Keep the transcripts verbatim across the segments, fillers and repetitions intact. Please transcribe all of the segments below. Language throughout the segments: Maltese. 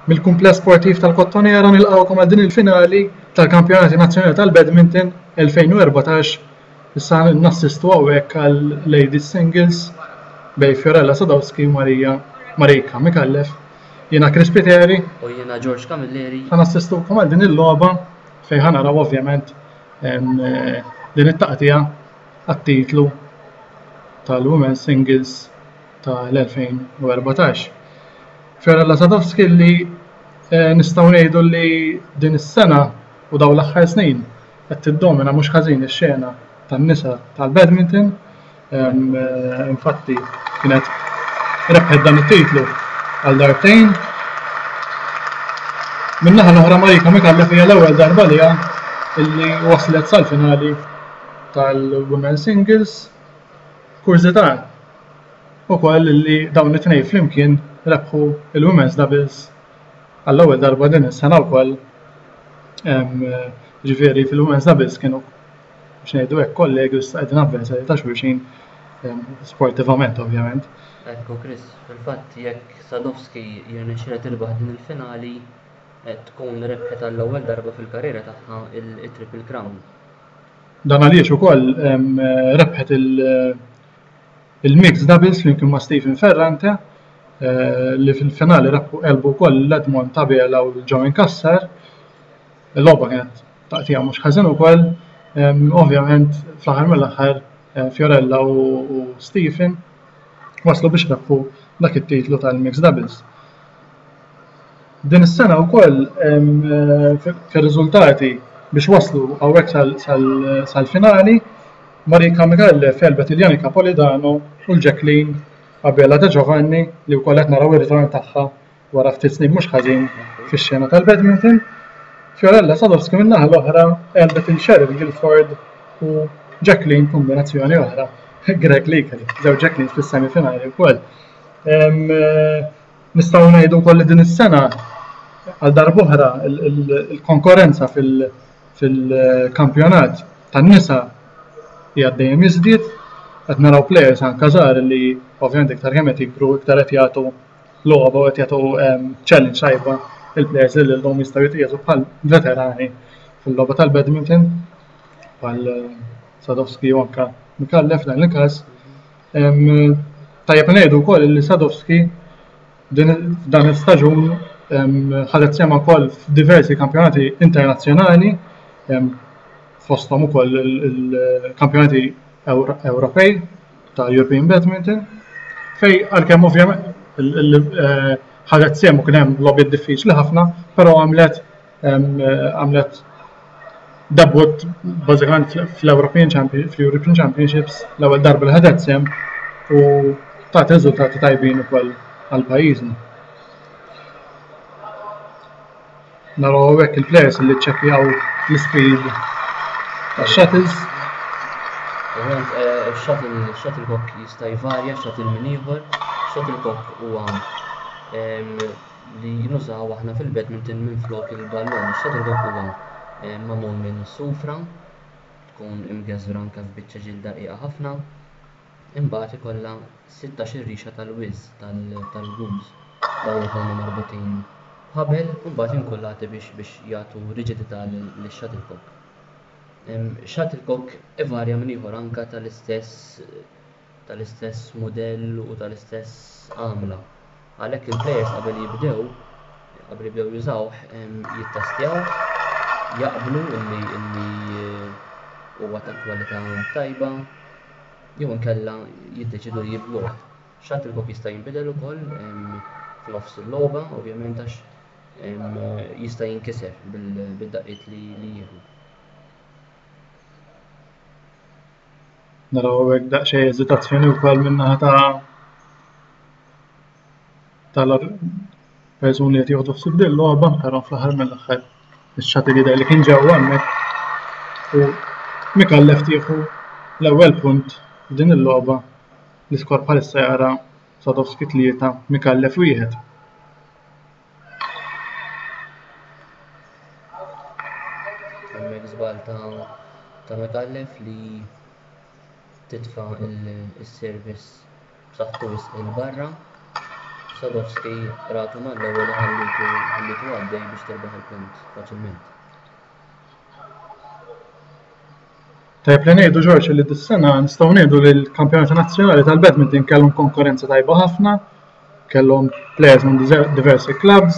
Mill-kumpless sportiv tal-Kottoniera nilqgħukom għal din il-finali tal-Kampjonati Nazzjonali tal-Badminton elfejn u erbatax. Issa nassistu hawnhekk għal Ladies Singles bejn Fiorella Sadowski u Marija Marika Mikallef. Jiena Chris Piteri. U jiena George Camilleri. Ħanassistukom għal din il-logħba fejn ħanaraw ovvjament din it-taqtija għat-titlu tal-Women's Singles tal-elfejn u erbatax. Fiorella Sadowski li nistgħu ngħidu li din is-sena u dawn l-aħħar snin qed tiddomina mhux ħażin ix-xena tan-nisa tal-badminton. Infatti kienet rebħet dan it-titlu għal darbtejn. Min-naħa l-oħra Marika Mikallef hija l-ewwel darba liha illi waslet sal-finali tal-Women's Singles. Kurżità ukoll li dawn it-tnejn flimkien rebħu il-Women's Doubles għall-ewwel darba din is-sena wkoll. Ġifieri fil-Women's Doubles kienu biex ngħidu hekk kollegi u qegħdin avversarji ta' xulxin sportivament ovvjament. Ekku Chris, fil-fatt jekk Sadowski jirnexxiela tirbaħ din il-finali qed tkun rebħet għall-ewwel darba fil-karriera tagħha il-Triple Crown. Dan għaliex ukoll rebħet il-Mixed Doubles flimkien ma' Stephen Ferrante li fil-finali rebħu wkoll l-Edmond Tabela u l-Joe Kasser. Il-logħba kienet taqtija mhux ħażin ukoll. Ovvjament fl-aħħar mill-aħħar Fiorella u Stephen waslu biex rebħu dak it-titlu tal-Mixed Doubles. Din is-sena wkoll fir-riżultati biex waslu hawnhekk sal-finali Marika Mikallef felbet il-Janika Polidano u l-Jacqueline Abela De Giovanni li wkoll qed naraw ir-ritorn tagħha wara ftit snin mhux ħażin fix-xena tal-badminton. Fiorella Sadowski min-naħa l-oħra għelbet il-Cheryl Guilford u Jacqueline kombinazzjoni oħra. Greg Leaker, żewġ Jacqueline fis-semifinali wkoll. Nistgħu ngħidu wkoll li din is-sena għal darb'oħra il-konkurrenza fil-kampjonat tan-nisa hija dejjem jiżdied. Qed naraw plejers anke żgħar li ovvjament iktar kemm qed jikbru iktar qed jagħtu logħba u qed jagħtu challenge tajba il-plejers li llum jistgħu jitqiesu bħal veterani fil-logħba tal-badminton bħal Sadowski u anke Mikallef dan il-każ. Tajjeb ngħidu wkoll li Sadowski dan il-staġun ħadet sema wkoll f'diversi kampjonati internazzjonali fosthom ukoll il-kampjonati Ewropej ta' European Badminton fejn għalkemm ovvjament ħadet sem u kien hemm logħbiet diffiċli ħafna, però għamlet għamlet debut bażikament fl-European fl-European Championships l-ewwel darba li ħadet sem u tat riżultati tajbin ukoll għall-pajjiżna. Naraw hekk il-plejers li ċċekkjaw l-ispeed tax-shuttles. Shuttlecock jista' jvarja shuttle minn ieħor. Shuttlecock huwa li nużaw aħna fil-badminton minflok il-ballon. Shuttlecock huwa magħmul minn sufra, tkun imgeżra anke f'biċċa ġilda daqiqa ħafna. Imbagħad ikollha sittax-il rixa tal-wiż tal-grooves. Dawn huma marbutin ħabel u mbagħad inkollati biex biex jagħtu riġidità lix-shuttlecock. Shuttlecock ivarja minn ieħor anke tal-istess tal-istess mudell u tal-istess għamla. Għalhekk il-plejers qabel jibdew qabel jibdew jużawh jittestjaw, jaqblu illi huwa ta' kwalità tajba jew inkella jiddeċidu li jibdluh. Shuttlecock jista' jinbidel ukoll f'nofs il-logħba ovvjament għax jista' jinkiser bil-daqqiet li jieħu. Naraw hekk daqsxejn eżitazzjoni wkoll min-naħa ta' tal-persuni li qed jieħdu f'sib din il-logħba, però fl-aħħar mill-aħħar ix-shuttle jidher li kien ġewwa hemmhekk u Mikallef tieħu l-ewwel punt f'din il-logħba l-iskor bħalissa jara Sadowski tlieta Mikallef wieħed. Hemmhekk żball ta' Mikallef li titfa' is-service b'saħħtu wisq il barra. Sadowski ratu mal-ewwel u ħallitu ħallitu għaddej biex tirbaħ il-punt faċilment. Tajb li ngħidu George li dis-sena nistgħu ngħidu li l-Kampjonati Nazzjonali tal-Badminton kellhom konkurrenza tajba ħafna, kellhom players minn diversi clubs.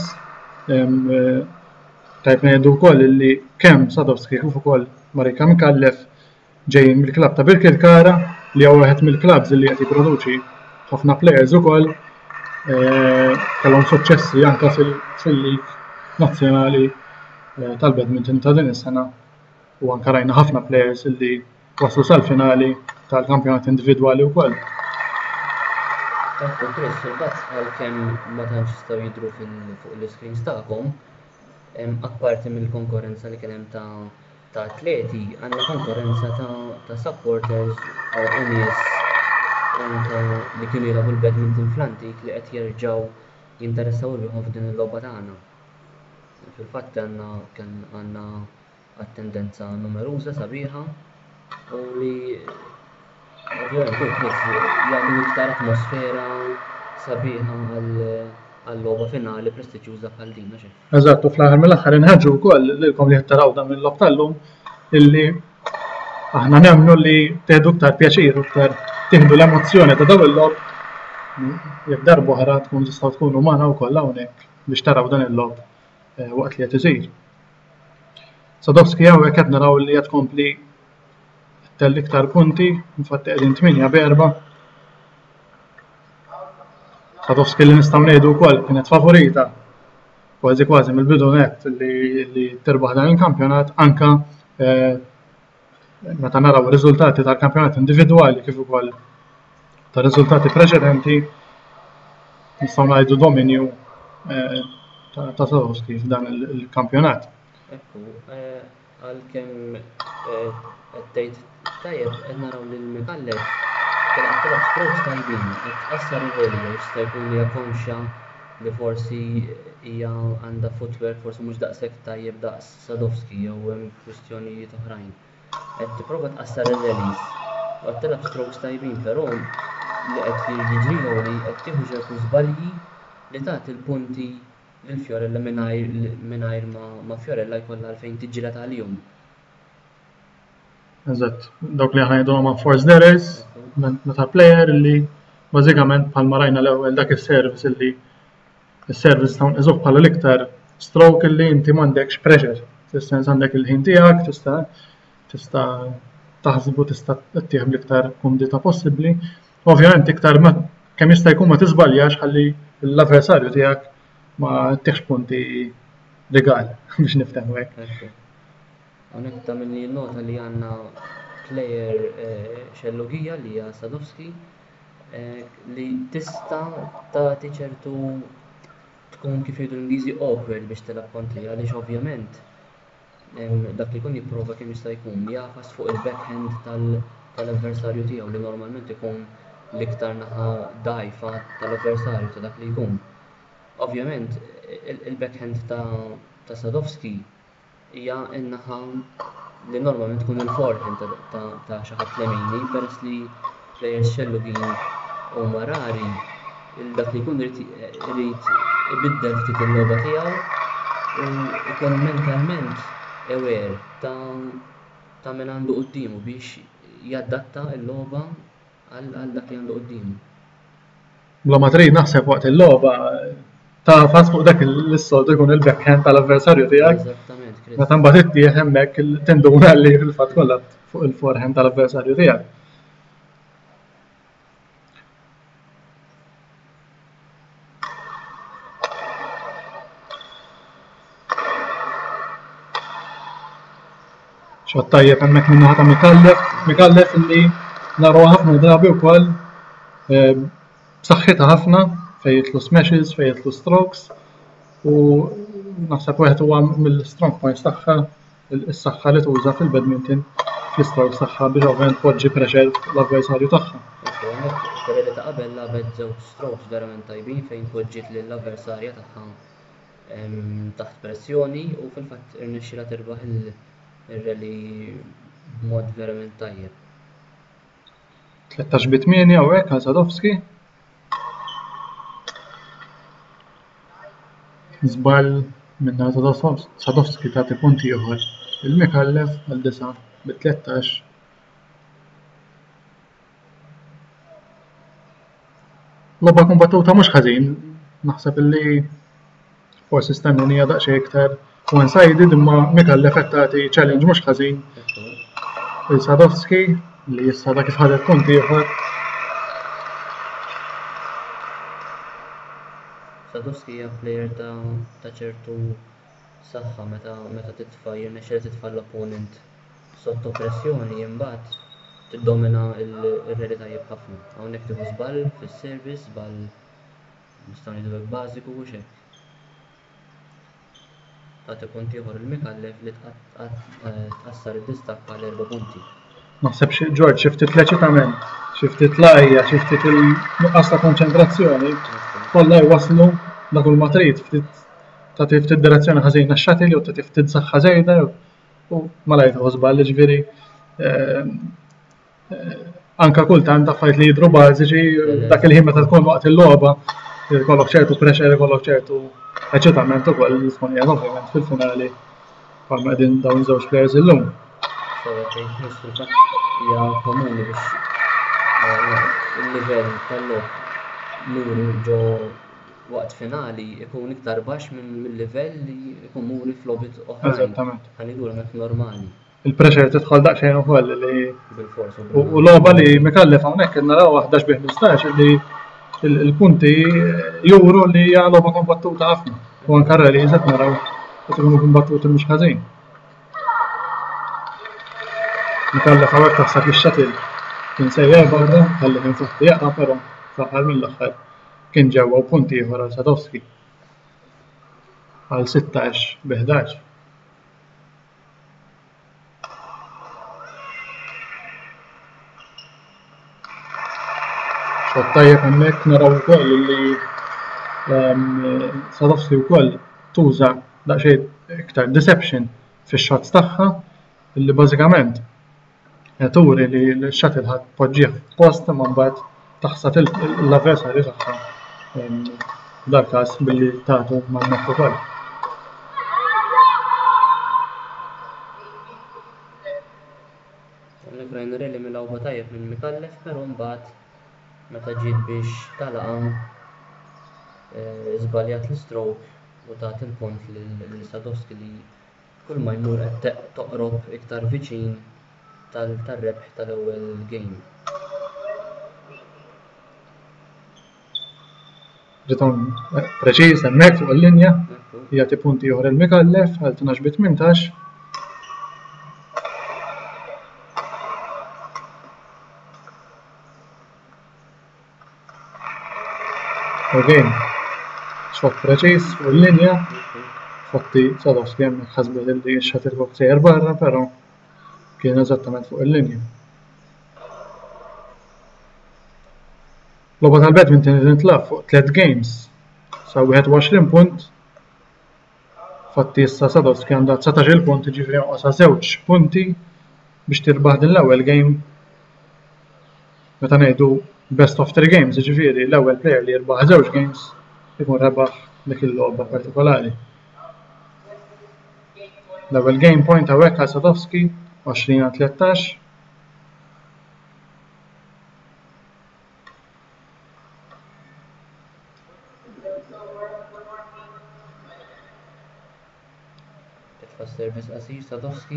Tajb ngħidu wkoll li kemm Sadowski kif ukoll Marika Mkallef ġejjin mill-klabb ta' Birkirkara li huwa wieħed mill-clubs li qed jipproduċi ħafna players ukoll. Kellhom suċċessi anke fil-lig nazzjonali tal-badminton ta' din is-sena u anke rajna ħafna players li waslu sal-finali tal-kampjonat individwali wkoll. Ekku Chris, fil-fatt għalkemm ma tantx jistgħu jidhru fuq l-iscreens tagħkom, apparti mill-konkurrenza li kien hemm ta' ta' atleti, għandna konkurrenza ta' supporters u nies li kienu jilagħbu l-badminton fl-antik li qed jerġgħu jinteressaw bihom f'din il-logħba tagħna. Fil-fatt għandna attendenza numeruża sabiħa u li ovvjament jagħmlu iktar atmosfera sabiħa għall-logħba finali prestiġjuża bħal din. Eżatt, u fl-aħħar mill-aħħar inħeġġu wkoll lilkom li qed taraw dan mill-logħb tal-lum illi aħna nemmnu li tieħdu iktar pjaċir u iktar tieħdu l-emozzjoni ta' dawn il-logħb jekk darba oħra tkun tistgħu tkunu magħna wkoll hawnhekk biex taraw dan il-logħb waqt li qed isir. Sadowski hawnhekk qed naraw li qed tkompli tell iktar punti, infatti qegħdin tminja b'erba'. Sadowski li nistgħu ngħidu wkoll kienet favorita kważi kważi mill-bidu nett li tirbaħ dan il-kampjonat anke meta naraw ir-riżultati tal-kampjonat individwali kif ukoll tar-riżultati preċedenti nistgħu ngħidu dominju ta' Sadowski f'dan il-kampjonat. Ekku, għalkemm qed tgħid tajjeb qed naraw li l-Mkallef kien qed tilgħab strokes tajbin, qed tqassar ir-relja jista' jkun hija konxja li forsi hija għandha footwork forsi mhux daqshekk tajjeb daqs Sadowski jew hemm kwistjonijiet oħrajn. Qed tipprova tqassar ir-rallies u qed tilgħab strokes tajbin, però li qed jiġrilu li qed tieħu ċertu żbalji li tagħti l-punti lil Fiorella mingħajr ma Fiorella jkollha għalfejn tiġġieled għalihom. Eżatt, dawk li aħna ngħidulhom ma' force errors, meta plejer li bażikament bħalma rajna l-ewwel dak is-service illi is-service ta' nqiżuh bħala l-iktar stroke illi inti m'għandekx pressure. Fis-sens għandek il-ħin tiegħek, tista' tista' taħsbu tista' ttieħ bl-iktar kumdità possibbli. Ovvjament iktar ma kemm jista' jkun ma tiżbaljax ħalli l-avversarju tiegħek ma ttieħx punti legali biex niftehmu hekk. Hawnhekk tagħmilni nota li għandna plejer xellugija li hija Sadowski li tista' tagħti ċertu tkun kif jgħidu l-Ingliżi awkward biex tilgħab kontri għaliex ovvjament dak li jkun jipprova kemm jista' jkun jafas fuq il-backhand tal-avversarju tiegħu li normalment ikun l-iktar naħa dgħajfa tal-avversarju ta' dak li jkun. Ovvjament il-backhand ta' Sadowski hija n-naħa li normalment tkun il-forehand ta' xi ħadd lemini peress li plejers xellugin huma rari dak li jkun irid ibiddel ftit il-logħba tiegħu u jkun mentalment aware ta' min għandu qudiemu biex jadatta l-logħba għal dak li għandu qudiemu. Bla ma trid naħseb waqt il-logħba tafas fuq dak l-soltu jkun il-backhand tal-avversarju tiegħek. Eżattament, Chris. Meta mbagħad ittieħ hemmhekk tinduna li fil-fatt kollha fuq il-forehand tal-avversarju tiegħek. Xogħol tajjeb hemmhekk minn naħa ta' Mkallef, Mkallef illi narawha ħafna drabi wkoll b'saħħitha ħafna fejn jitlu smashes, fejn jitlu strokes u naħseb wieħed huwa mill-strong points tagħha is-saħħa li tuża fil-badminton fl-strokes tagħha biex ovvjament tpoġġi pressure l-avversarju tagħha. Fiorella ta' qabel labet żewġ strokes verament tajbin fejn poġġiet lill-avversarja tagħha taħt pressjoni u fil-fatt irnexxielha tirbaħ ir-rally b'mod verament tajjeb. tlettax bi tmien hawnhekk għal Sadowski. żball min-naħa ta' Sados- Sadowski tagħti punt ieħor il-Mikallef għal disa' bi tlettax. Logħba kombattuta mhux ħażin, naħseb illi forsi stennuni hija daqsxejn iktar one-sided imma Mikallef qed tagħti challenge mhux ħażin lil Sadowski li issa dak kif ħadet punt ieħor. Sadowski hija plejer ta' ta' ċertu saħħa meta meta titfa' jirnexxel titfa' l-opponent sotto pressjoni imbagħad tiddomina l-reli tajjeb ħafna. Hawnhekk tieħu żball fis-service, żball nistgħu ngħidu hekk bażiku u hekk. Tagħti punt ieħor il-Mikallef li tqassar id-distakk għal erba' punti. Naħseb xi George xi ftit leċitament, xi ftit lajja, xi ftit il-nuqqas ta' konċentrazzjoni kollha jwasslu dak kull ma trid ftit tagħti ftit direzzjoni ħażina x-shuttle jew tagħti ftit saħħa żejda u malajr tieħu żball jiġifieri anke kultant affarijiet li jidhru bażiċi dak il-ħin meta tkun waqt il-logħba jkollok ċertu pressure, jkollok ċertu eċitament ukoll li tkun qiegħed ovvjament fil-finali bħalma qegħdin dawn iż-żewġ plejers illum. Hija komuni biex il-livell tal-logħba muri ġo waqt finali ikun iktar baxx mill-livell li jkun muri f'logħbiet oħrajn. Eżattament. Ħanidur hemmhekk normali. Il-pressure tidħol daqsxejn ukoll li Bil-fors u logħba li Mikallef hawnhekk qed naraw ħdax bi ħmistax li il-punti juru li hija logħba kombattuta ħafna u anke rally qed naraw qed ikunu kombattuti mhux ħażin. Mikallef hawnhekk taħseb ix-shuttle kien sejjer barra ħalli kien fuq jaqa' però fl-aħħar mill-aħħar kien ġewwa u punt ieħor għal Sadowski għal sittax bi ħdax. Xogħol tajjeb hemmhekk naraw ukoll li Sadowski wkoll tuża daqsxejn iktar deception fix-shots tagħha illi bażikament turi li l-shuttle ħadd tpoġġih f'post imma mbagħad taħsad l-avversarju tagħha f'dak każ billi tagħtu man-nofs ukoll. Hawnhekk rajna rally milgħuba tajjeb minn Mikallef, però mbagħad meta ġiet biex talaqha żbaljat l-stroke u tat il-punt lil Sadowski li kull ma jmur qed toqrob iktar viċin tar-rebħ tal-ewwel game. Ritorn preċiż hemmhekk fuq il-linja jagħti punti ieħor il-Mikallef għal tnax bi tmintax. Again, xogħol preċiż fuq il-linja, fotti Sadowski hemmhekk ħasbet li x-shuttlecock sejjer barra, però kien eżattament fuq il-linja. Logħba tal-badminton tintlagħab fuq tliet games sa wieħed u għoxrin punt. Fatti issa Sadowski għandha tsatax-il punt jiġifieri jonqosha żewġ punti biex tirbaħ din l-ewwel game. Meta ngħidu best of three games, jiġifieri l-ewwel plejer li jirbaħ żewġ games ikun rebaħ dik il-logħba partikolari. L-ewwel game point hawnhekk għal Sadowski għoxrin għal tlettax. Titfa' service qasir Sadowski.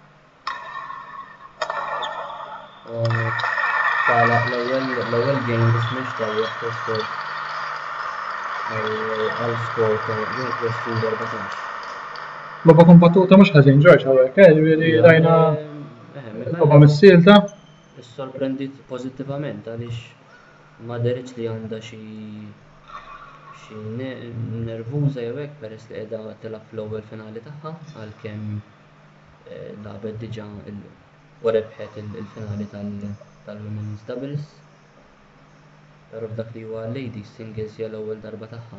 Talaq l-ewwel game biex tajjeb fl-iskor għal skor ta' wieħed erbatax. Logħba kombattuta mhux ħażin George hawnhekk, jiġifieri rajna logħba mis-silta. Issorprendit pożittivament għaliex ma deritx li għandha xi xi nervuża jew hekk peress li qiegħda tilgħab fl-ewwel finali tagħha għalkemm lagħbet diġà u rebħet il-finali tal-women's doubles. Però f'dak li huwa ladies singles hija l-ewwel darba tagħha.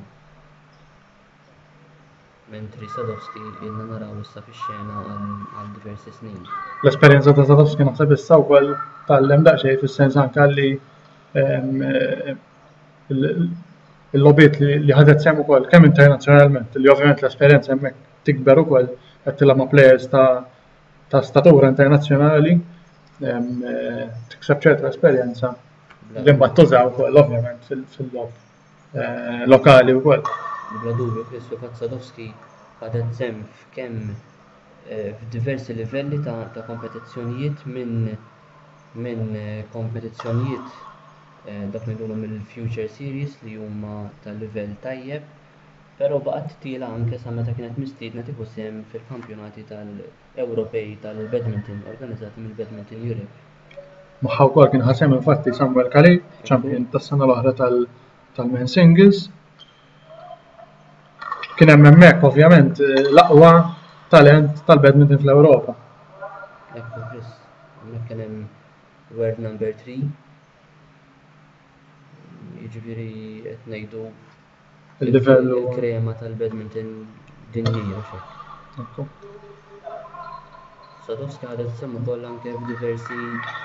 Mentri Sadowski ilna naraw issa fix-xena għal diversi snin. L-esperjenza ta' Sadowski naħseb issa wkoll tgħallem daqsxejn fis-sens anke li il-lobiet li ħadet sehem ukoll kemm internazzjonalment li ovvjament l-esperjenza hemmhekk tikber ukoll qed tilgħab ma' plejers ta' ta' statura internazzjonali tikseb ċerta esperjenza li mbagħad tuża wkoll ovvjament fil-logħob lokali wkoll. Bla dubju Krzysztof Sadowski ħadet sehem f'kemm f'diversi livelli ta' kompetizzjonijiet minn minn kompetizzjonijiet dak ngħidulhom il-Future Series li huma ta' livell tajjeb, però baqgħet tila anke sa meta kienet mistiedna tieħu sehem fil-kampjonati tal-Ewropej tal-Badminton organizzati mill-Badminton Europe. Magħha wkoll kien ħasem infatti Samuel Kalej, champion tas-sena l-oħra tal-men singles. Kien hemm hemmhekk ovvjament l-aqwa talent tal-badminton fl-Ewropa. Ekku Chris, hemmhekk kien hemm world number three. Jiġifieri qed ngħidu il-livell il-krema tal-badminton dinjija x'hekk. Sadowski ħadet sehem ukoll anke f'diversi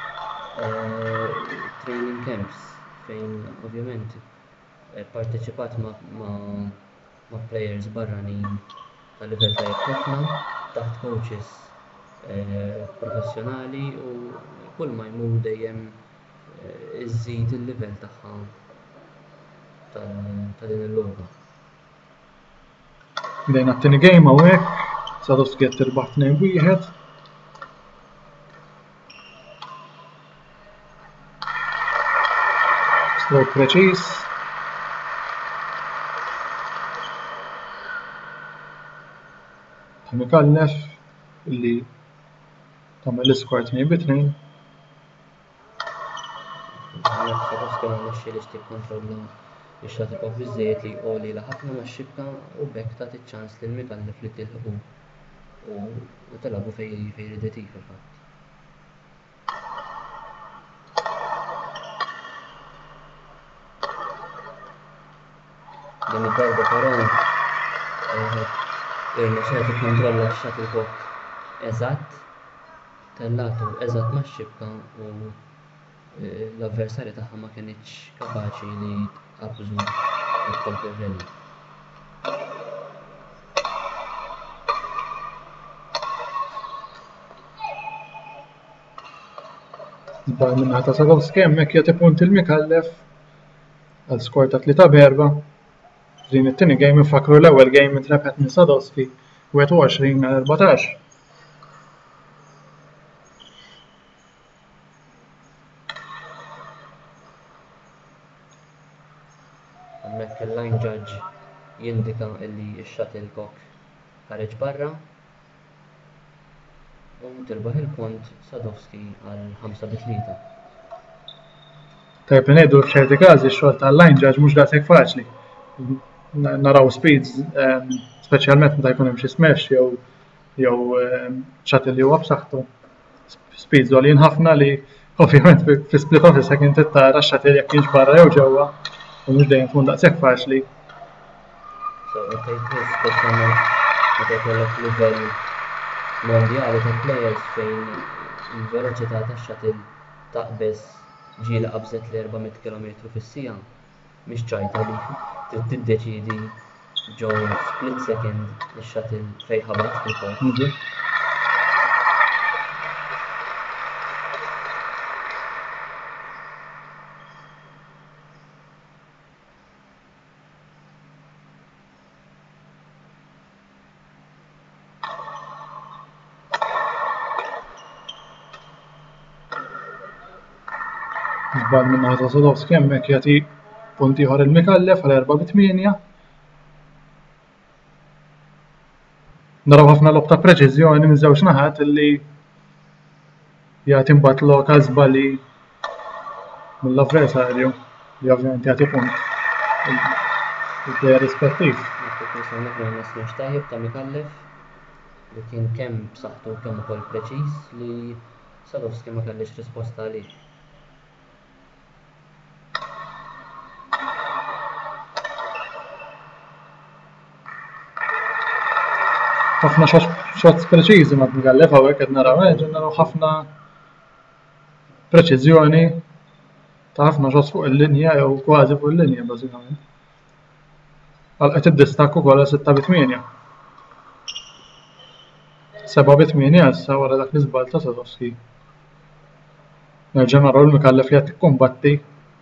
training camps fejn ovvjament pparteċipat ma' players barranin tal-livell tajjeb ħafna taħt coaches professjonali u kull ma jmur dejjem iżżid il-livell tagħha ta' din il-logħba. Bdejna t-tieni game hawnhekk, Sadowski qed tirbaħ tnejn wieħed. Stroke preċiż. Mikallef illi tagħmel l-iskor tnejn bi tnejn. Sadowski ma nexxielix tikkontrolla ix-shuttle cock biżżejjed li jqolilha ħafna max-xibka u b'hekk tagħti ċ-ċans lil Mikallef li tilħqu u tilagħbu fejn ridet hi fil-fatt. Din id-darba però irnexxiela tikkontrolla x-shuttle cock eżatt tellatu eżatt max-xibka u l-avversarja tagħha ma kinitx kapaċi li tqabżu tkompli rally. Żball min-naħa ta' Sadowski hemmhekk jagħti punt il-Mikallef għal skor ta' tlieta b'erba'. Din it-tieni game infakru l-ewwel game intrebħet minn Sadowski wieħed u għoxrin għal erbatax. Hemmhekk il-line judge jindika li x-shuttle cock ħareġ barra u tirbaħ il-punt Sadowski għal ħamsa bi tlieta. Tajb ngħidu f'ċerti każi x-xogħol tal-line judge mhux daqshekk faċli. Naraw speeds, speċjalment meta jkun hemm xi smash jew jew shuttle li huwa b'saħħtu. Speeds għolien ħafna li ovvjament fi split of a second tara x-shuttle jekk kienx barra jew ġewwa u mhux dejjem tkun daqshekk faċli. So it speċjalment meta jkollok livell mondjali ta' players fejn il-veloċità tax-shuttle taqbeż ġiela qabżet l-erba' kilometru fis-siegħa mhix ċajta li trid tiddeċiedi ġew split second ix-shuttle fejn ħabat fil-kort. Żball min-naħa ta' Sadowski hemmhekk jagħti punt ieħor il-Mikallef għal erba' bi tminja. Naraw ħafna lob ta' preċiżjoni minn żewġ naħat illi jagħti mbagħad lok għal żbalji mill-avversarju li ovvjament jagħti punt il-plejer rispettiv. Smash tajjeb ta' Mikallef li kien kemm b'saħħtu kemm ukoll preċiż li Sadowski ma kellix risposta għalih. ħafna shots preċiżi ma' Mikallef hawnhekk qed naraw ġen naraw ħafna preċiżjoni ta' ħafna shots fuq il-linja jew kważi fuq il-linja bażikament. Għalqet id-distak ukoll għal sitta bitminja. Seba' bitminja issa wara dak l-iżball ta' Sadowski. Nerġa' naraw l-Mikallef li qed tikkumbatti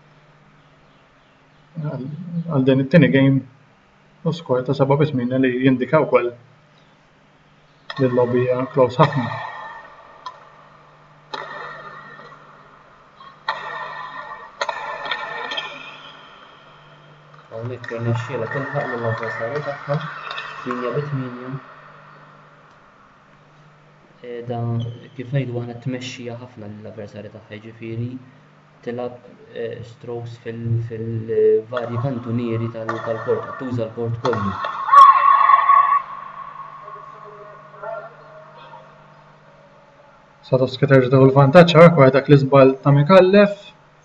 għal din it-tieni game u skor ta' seba' bitminja li jindika wkoll li l-logħba hija close ħafna. Hawnhekk irnexxielha tilħaq lill-avversarju tagħha tminja bitminja. Da kif ngħidu aħna tmexxija ħafna lill-avversarju tagħha, jiġifieri tilab strokes fil-varji kantunieri tal-kort, tuża l-kort kollu. Sadowski terġa' tieħu l-vantaġġ hawnhekk wara dak l-iżball ta' Mikallef.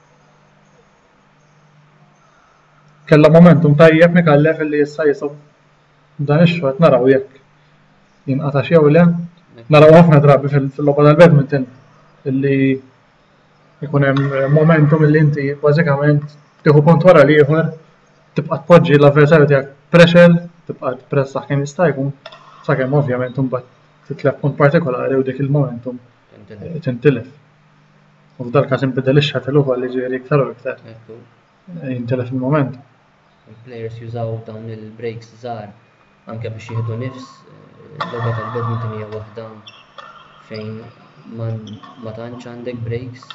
Kellha momentum tajjeb Mikallef illi issa jisob dan ix-xogħol naraw jekk jinqata' jew le. Naraw ħafna drabi fil-logħba tal-badminton illi jkun hemm momentum illi inti bażikament tieħu punt wara l-ieħor, tibqa' tpoġġi l-avversarju tiegħek pressure, tibqa' tpressaħ kemm jista' jkun sakemm ovvjament imbagħad titlef punt partikolari u dik il-momentum tintilef. U f'dal każ inbidel ix-shuttle ukoll jiġifieri iktar u iktar jintilef il-moment. Il-players jużaw dawn il-breaks żgħar anke biex jieħdu nifs. L-logħba tal-badminton hija waħda fejn ma tantx għandek breaks,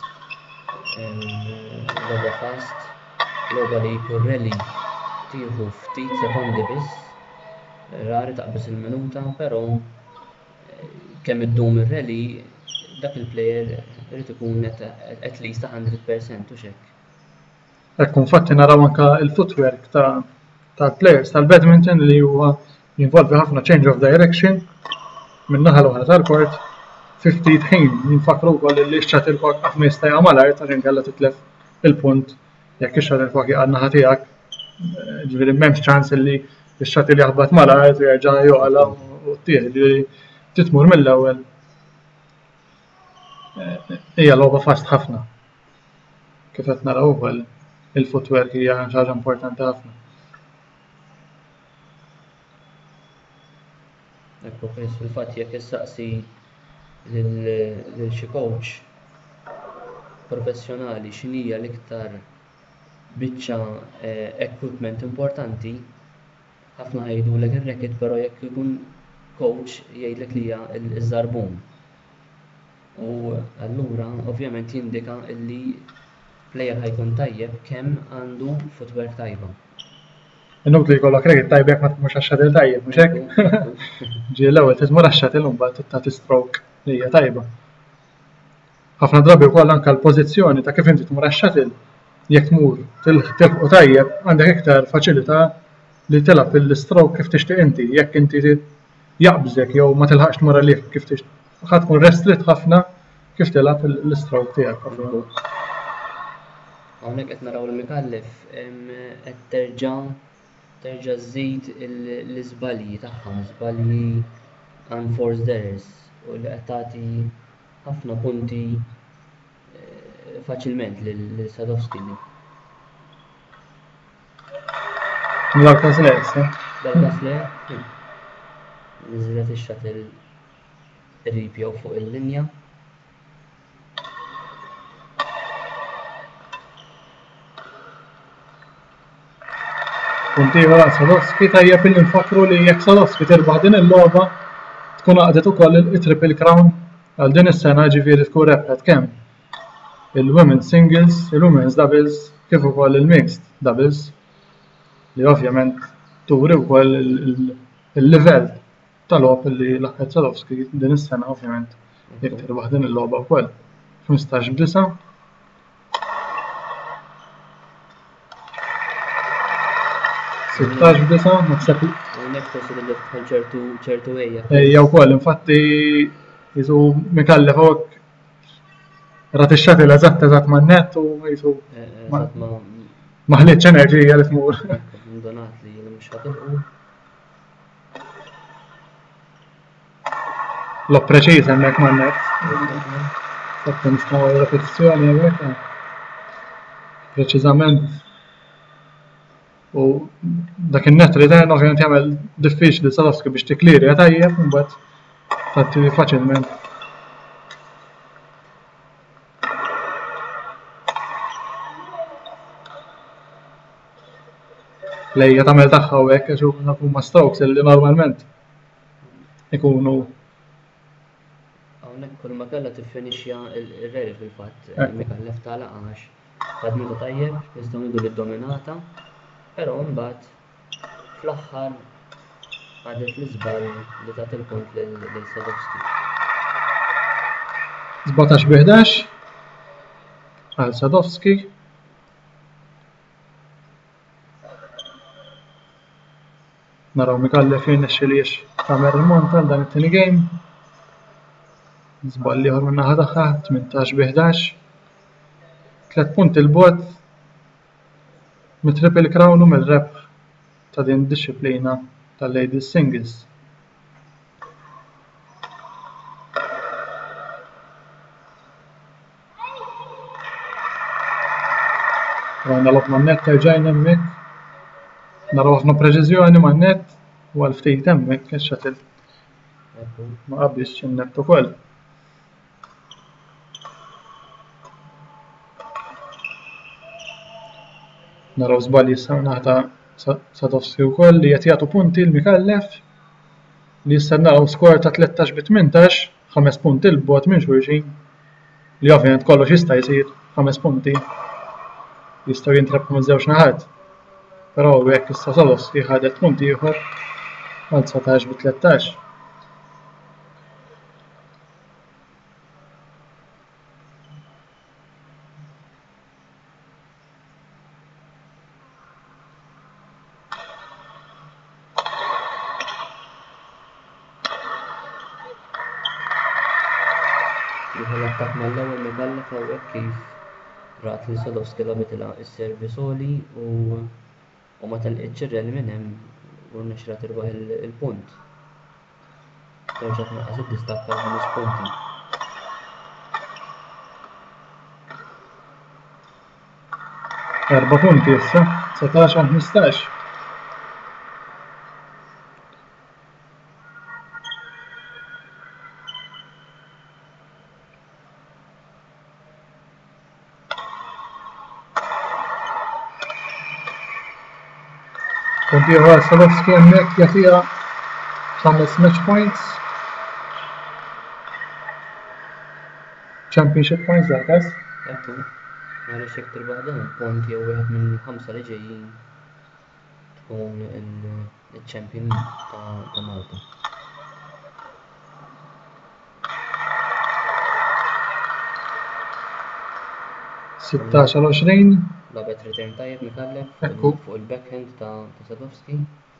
logħba fast, logħba li jkun rally tieħu ftit sekondi biss, rari taqbes il-minuta, però kemm iddum ir-rally dak il-plejer irid ikun at least one hundred percent u x'hekk. Hekk infatti naraw anke l-footwork tal-players tal-badminton li huwa jinvolvi ħafna change of direction minn naħa l-oħra tal-kort fi ftit ħin jinfakru wkoll li x-shuttle cock qatt ma jista' jagħmel art għax inkella titlef il-punt jekk ix-shuttle cock jaqgħad naħa tiegħek. Ġifieri m'hemmx ċans li x-shuttle jaħbad mal-art u jerġa' joqala u tieħdi titmur mill-ewwel. Hija logħba fast ħafna. Kif qed naraw ukoll il-footwork hija xi ħaġa importanti ħafna. Ekku fil-fatt jekk issaqsi lil xi coach professjonali x'inhija l-iktar biċċa equipment importanti, ħafna jgħidulek ir-racket, però jekk ikun coach jgħidlek li hija l-żarbun. U allura ovvjament jindika li plejer ħajkun tajjeb kemm għandu footwork tajba. Inut li jkollok racket tajb jekk ma tmurx għax-shuttle tajjeb, mhux hekk? Ġie l-ewwel titmur għax-shuttle u mbagħad tagħti stroke li hija tajba. Ħafna drabi wkoll anke l-pożizzjoni ta' kif inti tmur għax-shuttle jekk tmur tilħu tajjeb għandek iktar faċilità li tilgħab il-stroke kif tixtieq inti, jekk inti jaqbżek jew ma tilħaqx tmur għalih kif tixtieq. Ħadd tkun restrit ħafna kif tilgħab l-stroke tiegħek. Hawnhekk qed naraw il-Mikallef qed terġa' terġa' żżid l-iżbalji tagħha, żbalji unforced errors u li qed tagħti ħafna punti faċilment lil Sadowski. Dal-każ le issa. Dal-każ le. Niżlet ix-shuttle qrib jew fuq il-linja. Punti wara Sadowski tajjeb illi nfakru li jekk Sadowski tirbaħ din il-logħba tkun għaqdet ukoll il-Triple Crown għal din is-sena ġifieri tkun rebħet kemm il-women's singles, il-women's doubles kif ukoll il-mixed doubles li ovvjament turi wkoll il-livell tal-logħob li laħqet Sadowski din is-sena ovvjament jekk tirbaħ din il-logħba wkoll. ħmistax b'disa'. sittax b'disa' naħseb. Hawnhekk forsi li tħol ċertu ċertu ejja. Ejja wkoll infatti jisu Mikallef hawnhekk rat ix-shuttle eżatt eżatt man-nett u jisu ma ħlietx enerġija li tmur. Donat li mhux ħatilqu. Lob preċiż hemmhekk man-nett. Fatt nismgħu repetizzjoni hemmhekk. Preċiżament U dak in-net return ovvjament jagħmel diffiċli Sadowski biex tiklirja tajjeb u mbagħad tagħti faċilment. Lejja tagħmel tagħha u hekk għax huma strokes li normalment ikunu. Hawnhekk kull ma kellha tiffinixja r-reli fil-fatt Mikallef tagħlaq għax ħadmilu tajjeb jistgħu ngħidu li ddominata, però mbagħad fl-aħħar għadet l-iżball li tagħti l-punt lil Sadowski. żbatax bi ħdax għal Sadowski. Naraw Mikallef jirnexxilix tagħmel rimonta għal dan it-tieni game. Żball ieħor min-naħa tagħha tmintax bi ħdax. Tliet punti l-bogħod mit-Triple Crown u mill-rebħ ta' din id-disciplina tal-ladies singles. Rawna lob man-net terġajna hemmhekk. Naraw ħafna preċiżjoni man-net u għal ftit hemmhekk ix-shuttle ma qabbix in-net ukoll. Naraw żball issa naħta Sadowski wkoll li qed jagħtu punti l Mikallef li issa naraw skor ta' tlettax bi tmintax, ħames punti l bogħod minn xulxin li ovvjament kollox jista' jsir ħames punti jistgħu jintrebħu miż-żewġ naħat. Però hekk issa Sadowski ħadet punt ieħor għal tsatax bi tlettax. Jieħu l-attakk mal-ewwel Mikallef hawnhekk kif rat li Sadowski labidilha s-servi soli u u ma telqitx ir-rally minn hemm u rnexxielha tirbaħ il-punt. Terġa' tnaqqas id-distakk għal ħames punti. Erba' punti issa, setax għal ħmistax. Punti ieħor Sadowski hemmhekk jagħtiha ħames match points. Championship points dak każ. Ekku, għaliex jekk tirbaħ dan il-punt jew wieħed mill-ħamsa li ġejjin tkun il-champion ta' Malta. sittax għal għoxrin. Labet return tajjeb Mikallef Ekku. fuq il-backhand ta' Sadowski.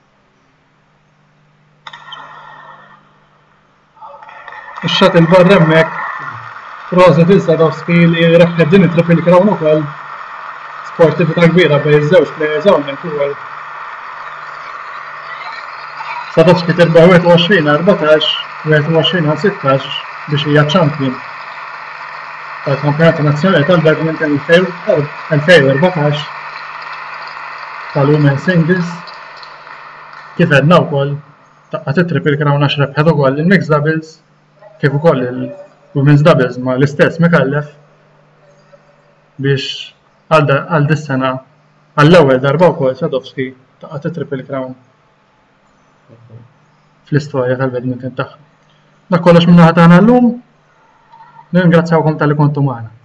Ix-shuttle barra hemmhekk. Proset il Sadowski li rebħet din it-Triple Crown ukoll. Sportività kbira bejn iż-żewġ players hawnhekk ukoll. Sadowski terba' wieħed u għoxrin għal erbatax, wieħed u għoxrin għal sittax biex hija champion tal-Kampjonat Nazzjonali tal-Badminton elfejn u erbatax tal-Women Singles. Kif għedna wkoll taqqat it-Triple Crown għax rebħet ukoll il-Mixed Doubles kif ukoll il-Women's Doubles ma l-istess Mikallef biex għal dis-sena għall-ewwel darba wkoll Sadowski taqqat it-Triple Crown fl-istorja tal-Badminton tagħha. Dak kollox min-naħa tagħna llum. Ningrazzjawkom tal-li kontu magħna.